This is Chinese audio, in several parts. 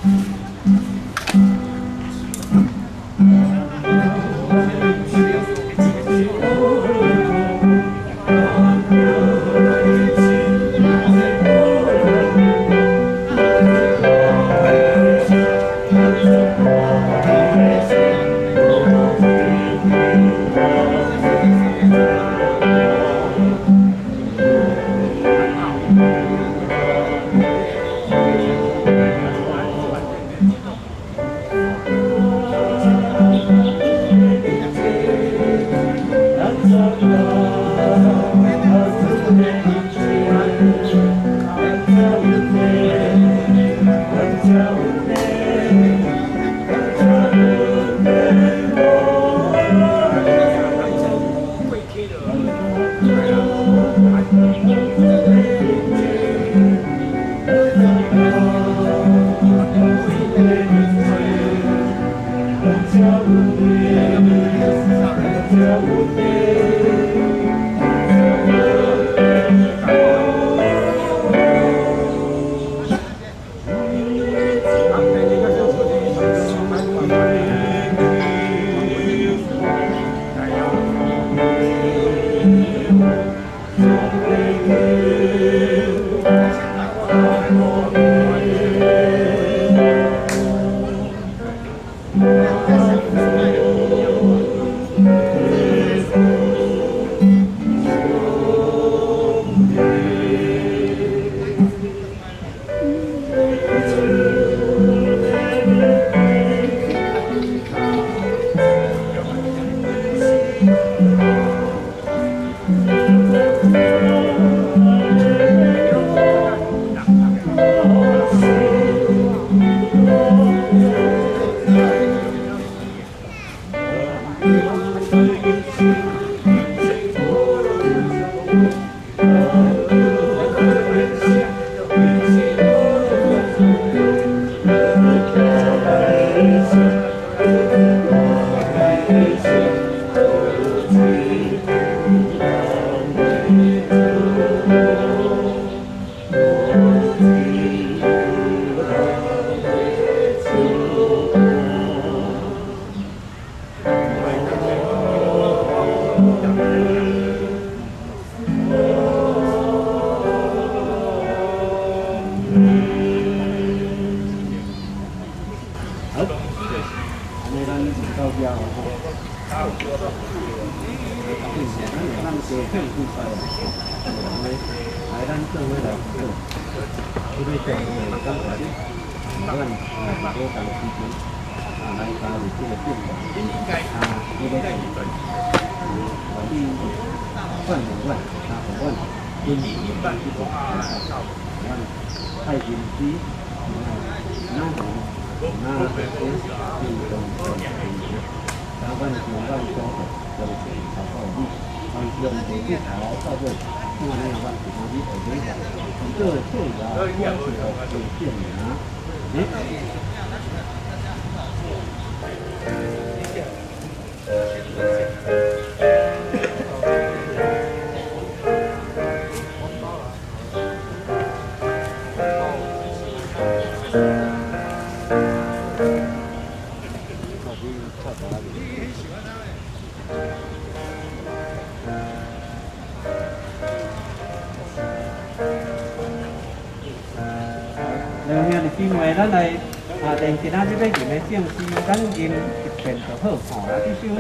咱来电今仔日要用的正是咱吟一遍就好吼。啊，这首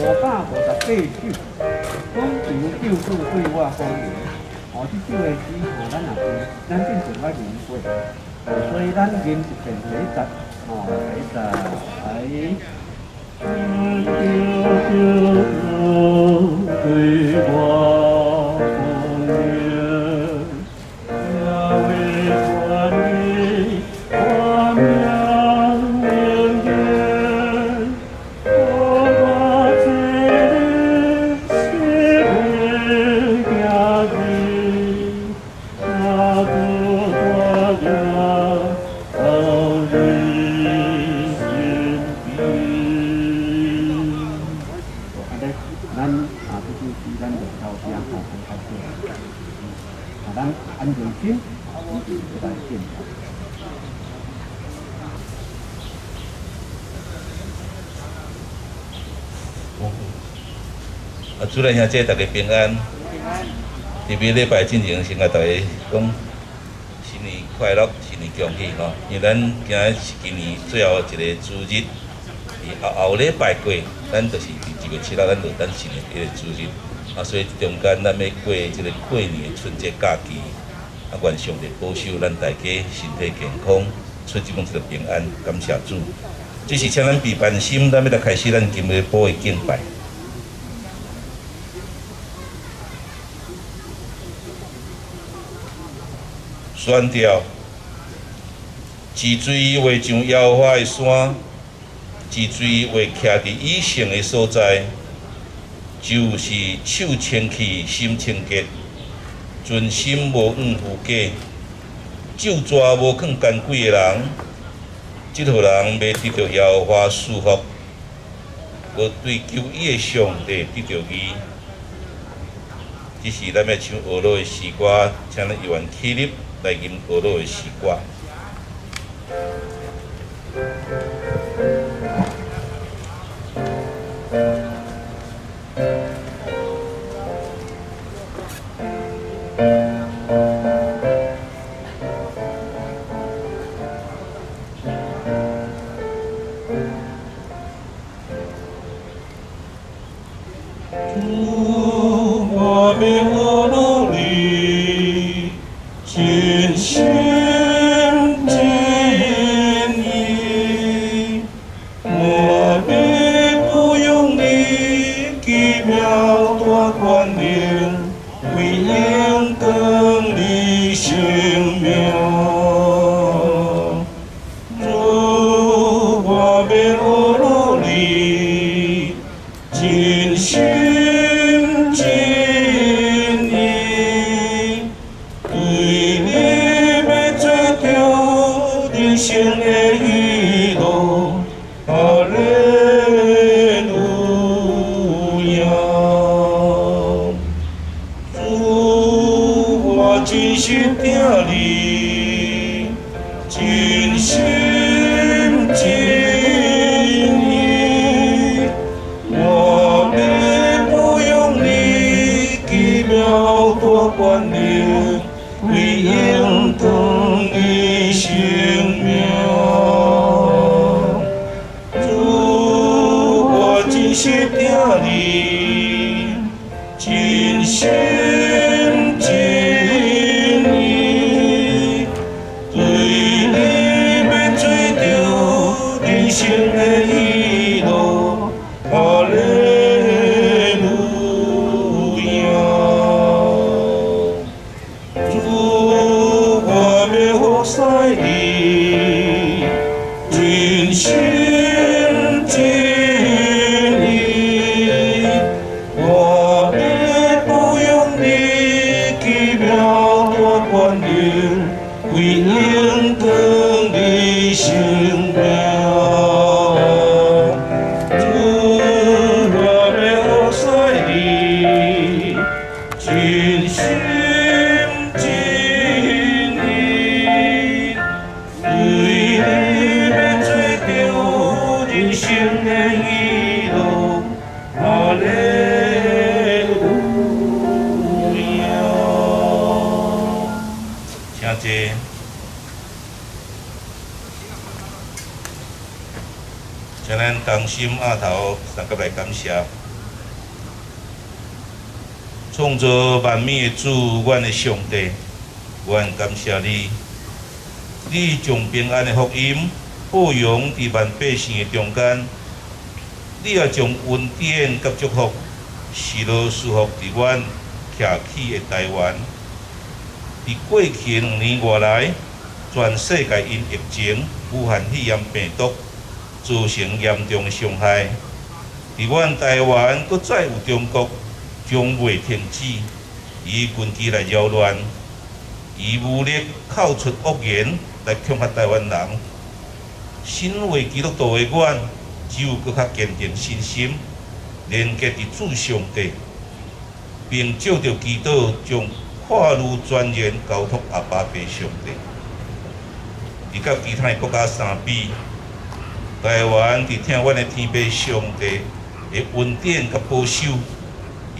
558首，讲求救助对我欢迎。哦，这首的诗吼，咱也是咱正常捌吟过，所以咱吟一遍第一集，第一集求救对我。 咱啊，这就是咱就头先主任兄弟大家平安。特别礼拜进行，先甲大家讲新年快乐，新年恭喜吼！因为咱今日是今年最后一个主日，后礼拜过，咱就是1月7日，咱就等新年迄个主日。所以中间咱要过即个过年的春节假期，愿上帝保守咱大家身体健康，出这一个平安，感谢主。这是请咱备办心，咱要来开始咱今日补的敬拜。宣调，治水画上摇花的山，治水画徛伫以上的所在，就是手清气，心清洁，存心无怨无假，酒蛇无囥奸鬼的人，即号人袂得到摇花祝福，无对求伊的上帝得到伊。这是咱要唱俄罗的诗歌，请咱议员起立。来吟俄罗的诗歌。我们俄罗里。尽心尽意，我必不用你奇妙大冠冕，为应更你性命。主，我们俄罗里尽心尽意。人生的娱乐，哈利路亚！主，我尽心听你，尽心尽意，我必不用你奇妙大冠冕，为应当你性命。尽心听你，尽心尽意，对你要追求人生的意路，哈利路亚！主，我要服侍你，尽心尽。为应当你性命，主，我要服侍你，尽心尽意，为你要追求人生的意路，哈利路亚。请坐。请咱同心压头，三甲来感谢。创造万物的主，阮的上帝，阮感谢你。你将平安的福音播扬伫万百姓的中间，你也将恩典甲祝福施落赐福伫阮徛起的台湾。伫过去2年外来，全世界因疫情、武汉肺炎病毒造成严重的伤害。伫阮台湾，搁再有中国将袂停止，以军机来扰乱，以武力口出恶言来恐吓台湾人。身为基督徒的阮，只有搁较坚定信心，连接伫主上帝，并借着祈祷将话语全然交托阿爸爸上帝。而甲其他的国家相比，台湾伫听阮的天父上帝的恩典甲保守，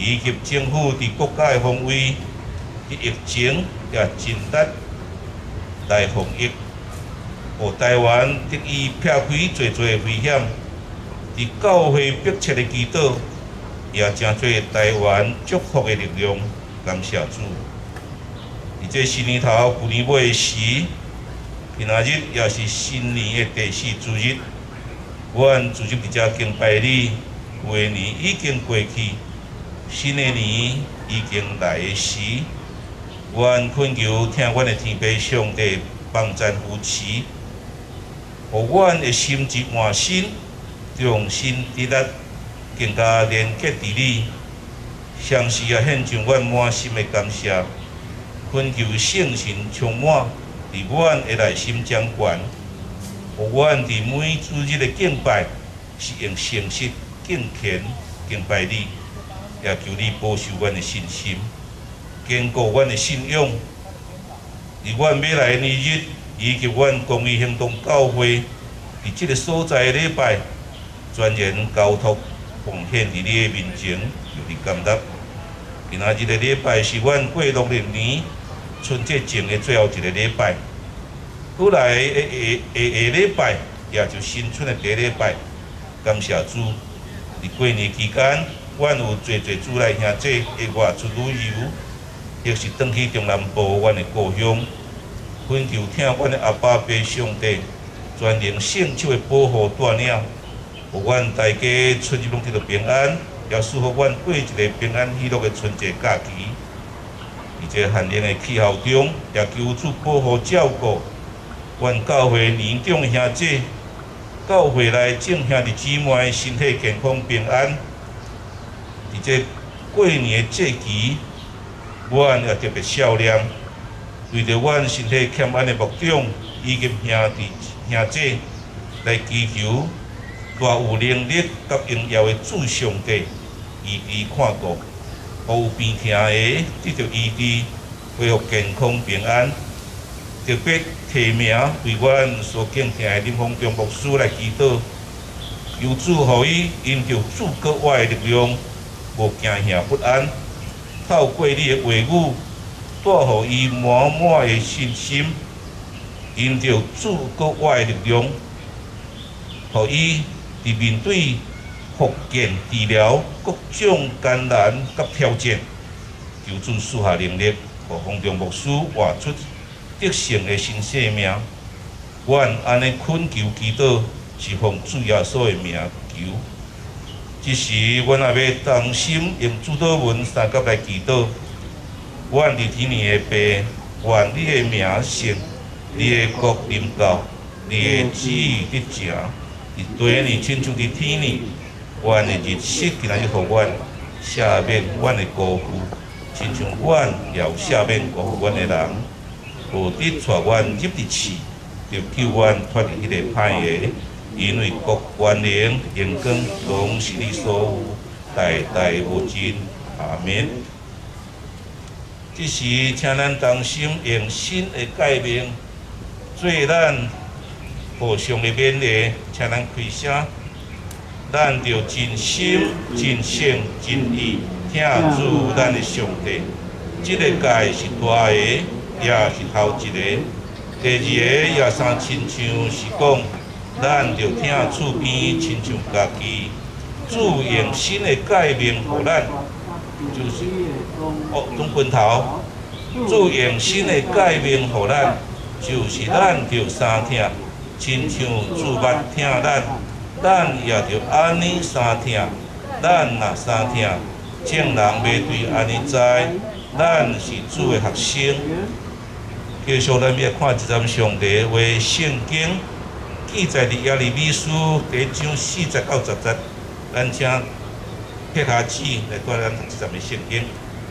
以及政府伫国家的方位，伫疫情也尽力来防疫，互台湾得以避开侪的危险。伫教会迫切的祈祷，也真做台湾祝福的力量。感谢主！伫这新年头、旧年尾时，平安日也是新年的第4主日。阮组织伫遮敬拜你，旧年已经过去，新的年已经来的时，阮恳求听阮的天父上帝帮咱扶持，互阮的心志满心，重新伫力，更加连结伫你。相时也献上阮满心的感谢，恳求圣神充满伫阮的内心掌权。互阮伫每主日的敬拜是用诚实、敬虔敬拜你，也求你保守阮的信心，坚固阮的信仰。伫阮未来的年日，以及阮公益行动教会伫即个所在的礼拜，全然交托奉献伫你的面前，求你感谢。今仔日的礼拜是阮过农历年春节前的最后一个礼拜。后来下礼拜，也就新春的第一礼拜，感谢主！伫过年期间，阮有侪主内兄弟会外出旅游，亦是转去中南部阮的故乡，恳求听阮的阿爸爸上帝全能圣手的保护带领，互阮大家出入拢得到平安，也祝福阮过一个平安喜乐的春节假期。伫这寒冷的气候中，也求主保护照顾。阮教会年长的兄弟，教会内众兄弟姊妹身体健康平安。伫这过年的节期，阮也特别少念，为着阮身体欠安的牧长以及兄弟来祈求大有能力甲荣耀的主上帝医治看顾，互有病痛的得到医治，恢复健康平安。特别提名为阮所敬敬的林丰中牧师来祈祷，求主予伊因着主国外的力量，无惊吓不安。透过你的话语，带予伊满满的信心，因着主国外的力量，予伊伫面对复健治疗各种艰难甲挑战，求主赐下能力，互丰中牧师活出得胜的新生命。阮安尼恳求祈祷，是奉主耶稣的名求。即时，阮也要同心用主祷文三角来祈祷。阮伫天年的爸，愿你的名圣，你的国临到，你的旨意得成。伫地年亲像伫天年，阮的日息今仔日互阮赦免阮的辜负，亲像阮也有赦免辜负阮的人。无得带阮入伫刺，就救阮脱离迄个歹个，因为国权能荣光拢是你所有，代代无尽。阿免。即时，请咱同心用新的诫命，做咱互相的勉励。请咱开声，咱着真心、真性、真意听主咱的上帝。即个诫是大个。也是头一个，第二个也相亲像是讲，咱着听厝边亲像家己，主用新的诫命互咱，就是总分头，主用新的诫命互咱，就是咱着三听，亲像主捌听咱也着安尼三听，咱若三听，众人要对安尼知，咱是主的学生。继续，咱要看一站上帝话圣经，记载伫耶利米书第1章40到10节。咱请撇下子来带咱读一站的圣经。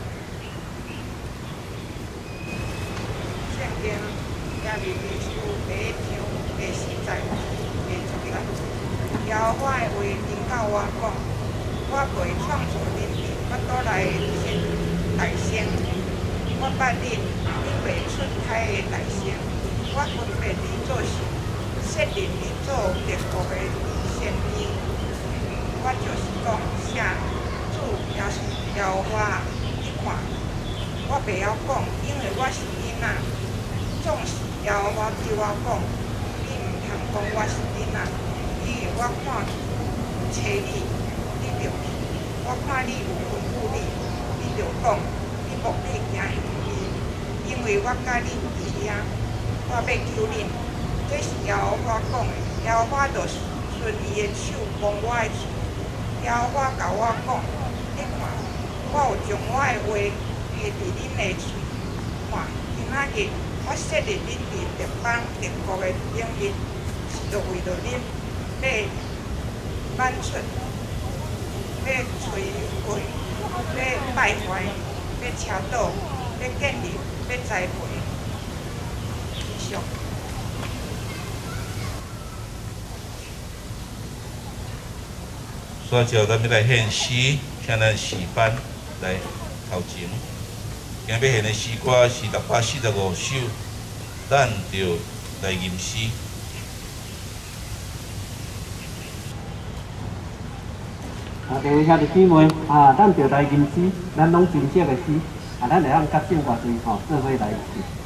圣经耶利米书第1章第40第10节。耶和华的话临到我讲：我袂创造恁法度内的大先，我捌恁。袂出胎的大先，我分别你做神，设立你做列国的先知。我就是讲，写主耶也是摇花你看，我袂晓讲，因为我是囡仔。总是摇花对我讲，你毋通讲我是囡仔，因为我看找你，你就去；我看你有文有理，你就讲，你目的行远因为我甲恁伫遐，我要求恁，这是摇花讲的，摇花就是顺伊的手摸我的手，摇花甲我讲，你看，我有将我的话下伫恁的喙，看，今仔日我设立恁伫特邦特国的领域，是着为着恁要挽出，要摧毁，要败坏，要车倒，要建立。要栽培，以上。 所以就咱要来献诗，请咱诗班来头前。今要献的诗歌是645首，咱就来吟诗。 各位兄弟姊妹，咱就来吟诗，咱拢真实的诗，咱会当甲正乐队做伙来诗。